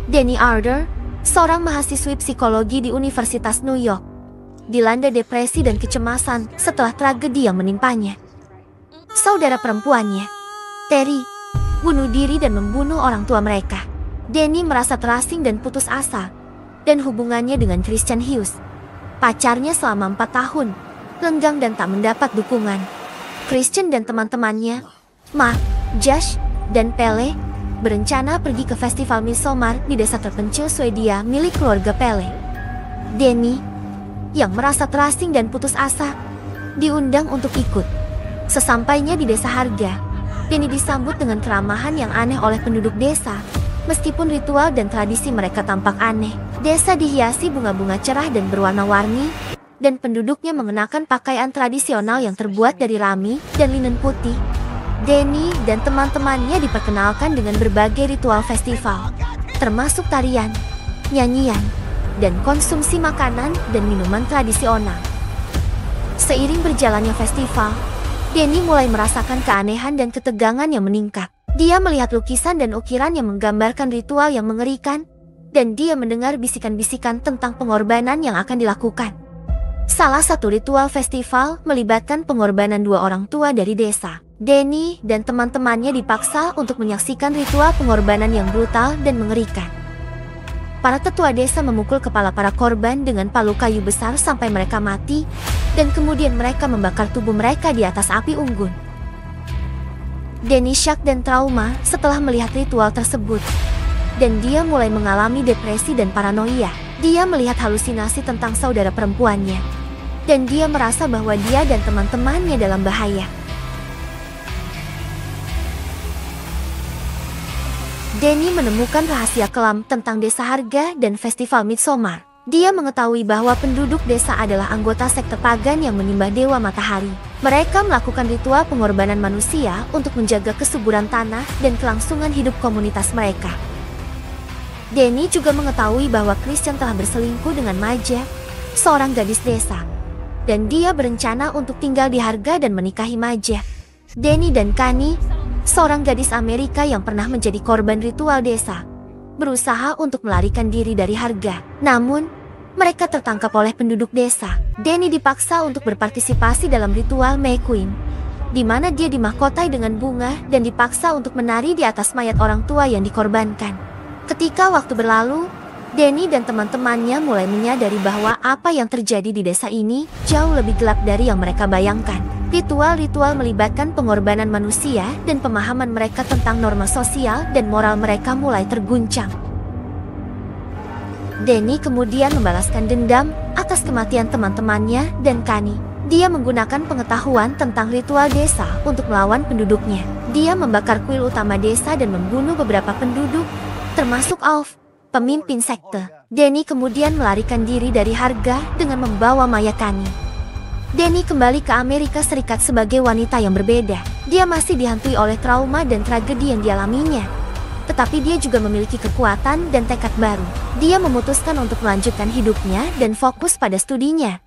Danny Ardor, seorang mahasiswi psikologi di Universitas New York, dilanda depresi dan kecemasan setelah tragedi yang menimpanya. Saudara perempuannya, Terry, bunuh diri dan membunuh orang tua mereka. Danny merasa terasing dan putus asa, dan hubungannya dengan Christian Hughes, pacarnya selama 4 tahun, lenggang dan tak mendapat dukungan. Christian dan teman-temannya, Mark, Josh, dan Pele, berencana pergi ke festival Midsommar di desa terpencil Swedia milik keluarga Pele. Danny, yang merasa terasing dan putus asa, diundang untuk ikut. Sesampainya di desa Harga, Danny disambut dengan keramahan yang aneh oleh penduduk desa. Meskipun ritual dan tradisi mereka tampak aneh, desa dihiasi bunga-bunga cerah dan berwarna-warni, dan penduduknya mengenakan pakaian tradisional yang terbuat dari rami dan linen putih. Danny dan teman-temannya diperkenalkan dengan berbagai ritual festival, termasuk tarian, nyanyian, dan konsumsi makanan dan minuman tradisional. Seiring berjalannya festival, Danny mulai merasakan keanehan dan ketegangan yang meningkat. Dia melihat lukisan dan ukiran yang menggambarkan ritual yang mengerikan, dan dia mendengar bisikan-bisikan tentang pengorbanan yang akan dilakukan. Salah satu ritual festival melibatkan pengorbanan 2 orang tua dari desa. Danny dan teman-temannya dipaksa untuk menyaksikan ritual pengorbanan yang brutal dan mengerikan. Para tetua desa memukul kepala para korban dengan palu kayu besar sampai mereka mati, dan kemudian mereka membakar tubuh mereka di atas api unggun. Danny syok dan trauma setelah melihat ritual tersebut, dan dia mulai mengalami depresi dan paranoia. Dia melihat halusinasi tentang saudara perempuannya, dan dia merasa bahwa dia dan teman-temannya dalam bahaya. Danny menemukan rahasia kelam tentang desa Harga dan festival Midsommar. Dia mengetahui bahwa penduduk desa adalah anggota sekte pagan yang menyembah dewa matahari. Mereka melakukan ritual pengorbanan manusia untuk menjaga kesuburan tanah dan kelangsungan hidup komunitas mereka. Danny juga mengetahui bahwa Christian telah berselingkuh dengan Maja, seorang gadis desa, dan dia berencana untuk tinggal di Harga dan menikahi Maja. Danny dan Kani, seorang gadis Amerika yang pernah menjadi korban ritual desa, berusaha untuk melarikan diri dari Harga. Namun, mereka tertangkap oleh penduduk desa. Danny dipaksa untuk berpartisipasi dalam ritual May Queen, di mana dia dimahkotai dengan bunga dan dipaksa untuk menari di atas mayat orang tua yang dikorbankan. Ketika waktu berlalu, Danny dan teman-temannya mulai menyadari bahwa apa yang terjadi di desa ini jauh lebih gelap dari yang mereka bayangkan. Ritual-ritual melibatkan pengorbanan manusia dan pemahaman mereka tentang norma sosial dan moral mereka mulai terguncang. Danny kemudian membalaskan dendam atas kematian teman-temannya dan Kani. Dia menggunakan pengetahuan tentang ritual desa untuk melawan penduduknya. Dia membakar kuil utama desa dan membunuh beberapa penduduk, termasuk Alf, pemimpin sekte. Danny kemudian melarikan diri dari Harga dengan membawa mayat Kani. Danny kembali ke Amerika Serikat sebagai wanita yang berbeda. Dia masih dihantui oleh trauma dan tragedi yang dialaminya, tetapi dia juga memiliki kekuatan dan tekad baru. Dia memutuskan untuk melanjutkan hidupnya dan fokus pada studinya.